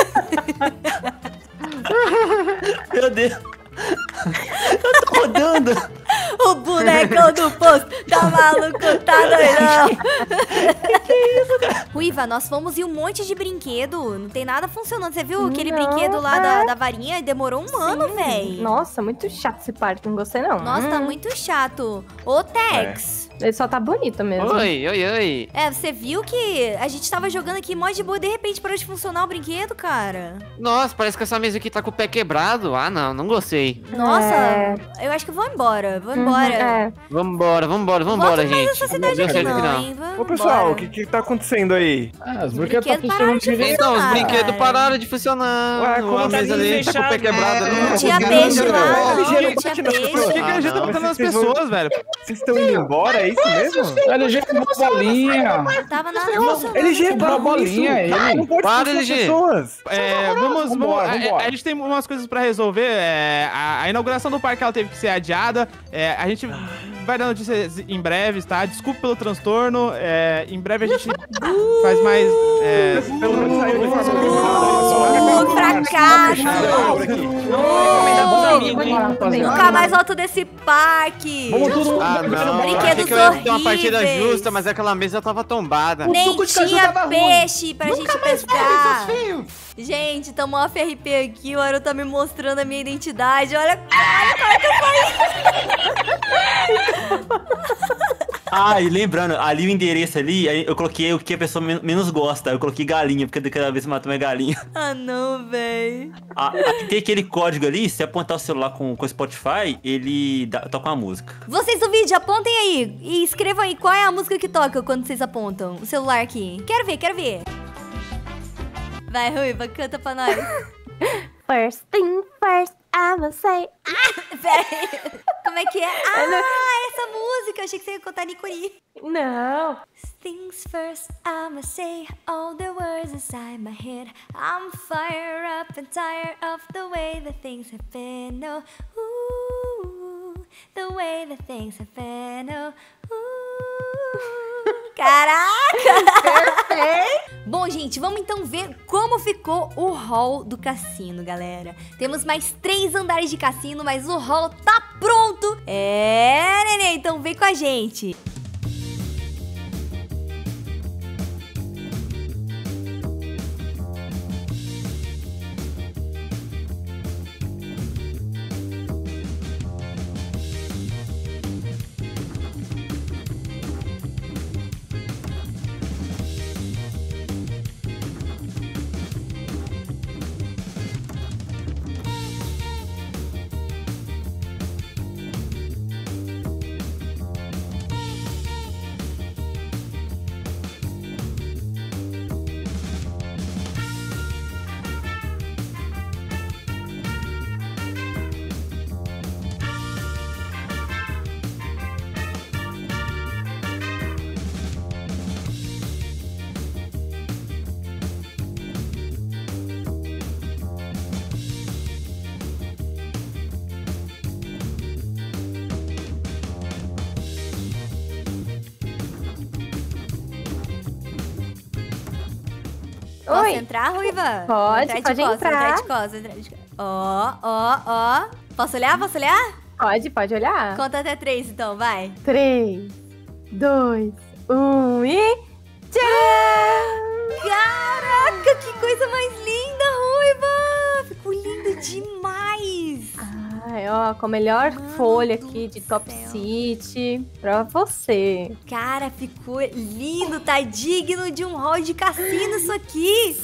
[SPEAKER 10] Meu Deus. Eu tô rodando.
[SPEAKER 1] O bonecão do posto tá maluco, tá doidão. Que isso, cara? Ruiva, nós fomos em um monte de brinquedo. Não tem nada funcionando. Você viu aquele
[SPEAKER 4] Não,
[SPEAKER 1] brinquedo lá
[SPEAKER 4] é.
[SPEAKER 1] da, da varinha? Demorou um ano, véi.
[SPEAKER 4] Nossa, muito chato esse parque, não gostei não.
[SPEAKER 1] Nossa, tá
[SPEAKER 4] Hum.
[SPEAKER 1] muito chato. Ô, Tex.
[SPEAKER 4] Ele só tá bonito mesmo.
[SPEAKER 8] Oi, oi, oi.
[SPEAKER 1] É, você viu que a gente tava jogando aqui mó de boa e de repente parou de funcionar o brinquedo, cara?
[SPEAKER 8] Nossa, parece que essa mesa aqui tá com o pé quebrado. Ah, não, não gostei.
[SPEAKER 1] Nossa,
[SPEAKER 4] É.
[SPEAKER 1] eu acho que eu vou embora. Vou
[SPEAKER 4] Uhum,
[SPEAKER 1] embora.
[SPEAKER 4] é.
[SPEAKER 8] Vambora, vambora, vambora,
[SPEAKER 1] Volta mais
[SPEAKER 8] gente.
[SPEAKER 1] essa cidade
[SPEAKER 8] Não
[SPEAKER 1] aqui
[SPEAKER 8] sei
[SPEAKER 1] não,
[SPEAKER 8] que
[SPEAKER 1] hein?
[SPEAKER 2] Ô,
[SPEAKER 1] Vamos
[SPEAKER 2] pessoal,
[SPEAKER 1] embora.
[SPEAKER 2] o que que tá acontecendo aí?
[SPEAKER 7] Ah, os
[SPEAKER 1] brinquedos
[SPEAKER 7] brinquedos
[SPEAKER 1] pararam de funcionar.
[SPEAKER 8] Então, os
[SPEAKER 1] cara.
[SPEAKER 8] brinquedos pararam de funcionar.
[SPEAKER 2] Ué, como
[SPEAKER 8] a mesa
[SPEAKER 7] assim
[SPEAKER 8] ali tá com o pé
[SPEAKER 7] fechado?
[SPEAKER 8] quebrado.
[SPEAKER 7] É,
[SPEAKER 8] Não,
[SPEAKER 1] Não tinha
[SPEAKER 8] não,
[SPEAKER 1] peixe
[SPEAKER 8] não,
[SPEAKER 1] lá,
[SPEAKER 8] não.
[SPEAKER 1] não,
[SPEAKER 2] L G,
[SPEAKER 1] não
[SPEAKER 2] não
[SPEAKER 1] tinha
[SPEAKER 2] bate nas
[SPEAKER 1] peixe.
[SPEAKER 2] pessoas.
[SPEAKER 3] Por que, que a gente tá
[SPEAKER 8] não.
[SPEAKER 3] botando nas
[SPEAKER 2] Vocês vão-
[SPEAKER 3] pessoas, velho?
[SPEAKER 2] Vocês estão indo embora, é isso mesmo?
[SPEAKER 7] L G com uma bolinha.
[SPEAKER 1] Não tava nada funcionando.
[SPEAKER 2] L G,
[SPEAKER 7] Uma
[SPEAKER 2] para
[SPEAKER 7] bolinha,
[SPEAKER 2] isso.
[SPEAKER 7] ele.
[SPEAKER 2] Não pode
[SPEAKER 8] Para,
[SPEAKER 2] expulsar
[SPEAKER 8] L G.
[SPEAKER 2] pessoas.
[SPEAKER 3] É, vamos, vamos,
[SPEAKER 2] Vambora,
[SPEAKER 3] a-
[SPEAKER 2] vambora.
[SPEAKER 3] A, a gente tem umas coisas pra resolver. é, a, a inauguração do parque ela teve que ser adiada. é, a gente vai dar notícias em breve, tá? Desculpe pelo transtorno. é, em breve a gente faz mais. é,
[SPEAKER 2] Pelo menos saiu de forma
[SPEAKER 1] Uh, fracasso. Nunca mais volto desse parque.
[SPEAKER 7] Vamos tudo.
[SPEAKER 8] Ah, não.
[SPEAKER 1] Brinquedos
[SPEAKER 8] Achei que eu ia ter uma partida
[SPEAKER 1] horríveis.
[SPEAKER 8] justa, mas aquela mesa tava tombada.
[SPEAKER 1] Nem
[SPEAKER 9] suco de caju
[SPEAKER 1] tinha
[SPEAKER 9] tava ruim.
[SPEAKER 1] peixe pra gente pescar. Gente, Gente, tamo off R P aqui, o Aru tá me mostrando a minha identidade. Olha, olha como é que eu saí.
[SPEAKER 10] Ah, e lembrando, ali o endereço ali, aí eu coloquei o que a pessoa men menos gosta. Eu coloquei galinha, porque cada vez matou uma galinha.
[SPEAKER 1] Ah, não, véi.
[SPEAKER 10] Ah, tem aquele código ali, se apontar o celular com o Spotify, ele dá, toca uma música.
[SPEAKER 1] Vocês do vídeo, apontem aí e escrevam aí qual é a música que toca quando vocês apontam o celular aqui. Quero ver, quero ver. Vai, Ruiva, canta pra nós.
[SPEAKER 12] First thing first, I'ma say.
[SPEAKER 1] Ah, pera aí. Como é que é? Ah, essa música. Eu achei que você ia cantar Nicori.
[SPEAKER 4] Não.
[SPEAKER 1] Things first, I'ma say all the words inside my head. I'm fired up and tired of the way that things have been. Oh, ooh, the way that things have been. Oh, ooh. Caraca! Perfeito! Bom, gente, vamos então ver como ficou o hall do cassino, galera. Temos mais três andares de cassino, mas o hall tá pronto. É, neném, então vem com a gente. Posso
[SPEAKER 4] Oi.
[SPEAKER 1] entrar, Ruiva?
[SPEAKER 4] Pode,
[SPEAKER 1] entrar
[SPEAKER 4] pode
[SPEAKER 1] de costas,
[SPEAKER 4] entrar.
[SPEAKER 1] entrar de costas, entrar de costas. Ó, ó, ó. Posso olhar? Posso olhar?
[SPEAKER 4] Pode, pode olhar.
[SPEAKER 1] Conta até três, então, vai.
[SPEAKER 4] Três, dois, um e... Tcharam!
[SPEAKER 1] Caraca, que coisa mais linda, Ruiva! Ficou lindo demais!
[SPEAKER 4] Ai, ó, com a melhor folha aqui de Top City pra você.
[SPEAKER 1] Cara, ficou lindo, tá digno de um hall de cassino isso aqui!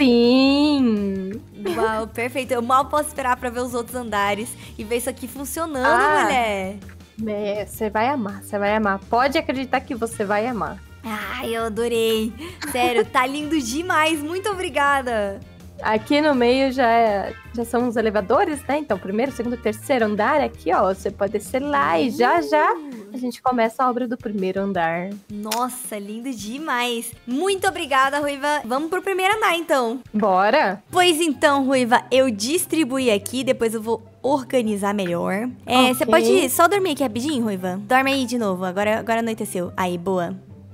[SPEAKER 4] Sim!
[SPEAKER 1] Uau, perfeito. Eu mal posso esperar pra ver os outros andares e ver isso aqui funcionando,
[SPEAKER 4] Ah.
[SPEAKER 1] mulher.
[SPEAKER 4] É, você vai amar, você vai amar. Pode acreditar que você vai amar.
[SPEAKER 1] Ai, eu adorei. Sério, tá lindo demais. Muito obrigada.
[SPEAKER 4] Aqui no meio já, é- já são os elevadores, né? Então, primeiro, segundo, terceiro andar, aqui, ó, você pode descer lá e já, já a gente começa a obra do primeiro andar.
[SPEAKER 1] Nossa, lindo demais. Muito obrigada, Ruiva. Vamos pro primeiro andar, então.
[SPEAKER 4] Bora?
[SPEAKER 1] Pois então, Ruiva, eu distribuí aqui, depois eu vou organizar melhor. É, você
[SPEAKER 4] Ok.
[SPEAKER 1] pode só dormir aqui rapidinho, Ruiva? Dorme aí de novo, agora, agora anoiteceu. Aí, boa.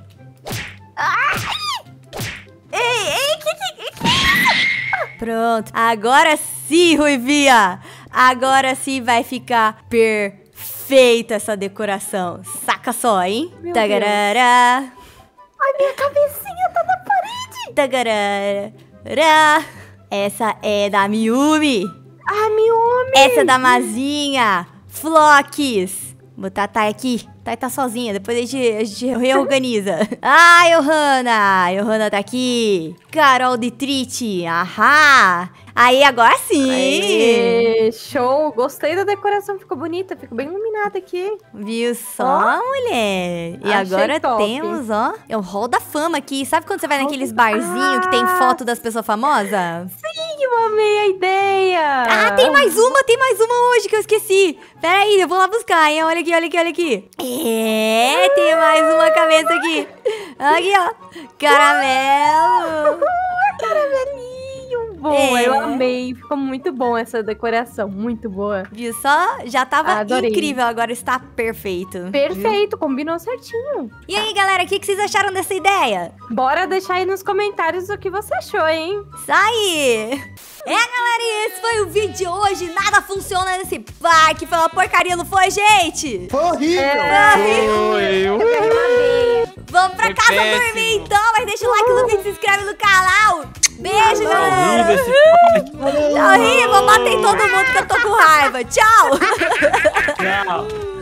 [SPEAKER 1] Ei, ei, que que... que... Pronto. Agora sim, Ruivinha. Agora sim vai ficar perfeita essa decoração. Saca só, hein?
[SPEAKER 4] Meu
[SPEAKER 1] Tagarará.
[SPEAKER 4] Ai, minha cabecinha tá na parede!
[SPEAKER 1] Tagarará. Essa é da Miumi.
[SPEAKER 4] Ah, Miumi!
[SPEAKER 1] Essa é da Mazinha. Flocks. Vou botar a Thay aqui. Thay tá sozinha, depois a gente, a gente reorganiza. Ah, Johanna. Johanna tá aqui. Carol de Trite. Ahá. Aí, agora sim.
[SPEAKER 4] Aê, show! Gostei da decoração, ficou bonita, ficou bem iluminada aqui.
[SPEAKER 1] Viu só, mulher? E
[SPEAKER 4] Achei
[SPEAKER 1] agora
[SPEAKER 4] top.
[SPEAKER 1] temos, ó, é o hall da fama aqui. Sabe quando você vai naqueles barzinhos que tem foto das pessoas famosas?
[SPEAKER 4] Sim, eu amei a ideia!
[SPEAKER 1] Ah, tem mais uma, tem mais uma hoje que eu esqueci. Pera aí, eu vou lá buscar, hein? Olha aqui, olha aqui, olha aqui. É, tem mais uma cabeça aqui. Aqui, ó. Caramelo.
[SPEAKER 4] Caramelinho! Boa,
[SPEAKER 1] É.
[SPEAKER 4] eu amei. Ficou muito bom essa decoração, muito boa.
[SPEAKER 1] Viu só? Já tava
[SPEAKER 4] Adorei.
[SPEAKER 1] incrível, agora está perfeito.
[SPEAKER 4] Perfeito, combinou certinho.
[SPEAKER 1] E aí, galera, o que, que vocês acharam dessa ideia?
[SPEAKER 4] Bora deixar aí nos comentários o que você achou, hein?
[SPEAKER 1] Isso aí! É, galera, e esse foi o vídeo de hoje. Nada funciona nesse parque. Foi uma porcaria, não foi, gente?
[SPEAKER 9] Foi horrível!
[SPEAKER 3] Oi, ui.
[SPEAKER 1] Vamos pra
[SPEAKER 3] Foi
[SPEAKER 1] casa
[SPEAKER 3] péssimo.
[SPEAKER 1] dormir, então. Mas deixa o like no vídeo, se inscreve no canal. Beijo,
[SPEAKER 10] Tá
[SPEAKER 1] galera.
[SPEAKER 10] horrível esse
[SPEAKER 1] Tá horrível. Matei todo mundo que eu tô com raiva. Tchau.
[SPEAKER 10] Tchau.